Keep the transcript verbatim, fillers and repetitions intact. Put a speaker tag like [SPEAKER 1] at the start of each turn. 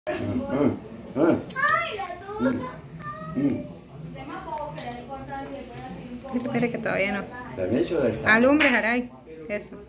[SPEAKER 1] Ay, la tusa.
[SPEAKER 2] Espera que todavía no.
[SPEAKER 3] Permiso de estar.
[SPEAKER 2] Alumbre, Jaray. Eso.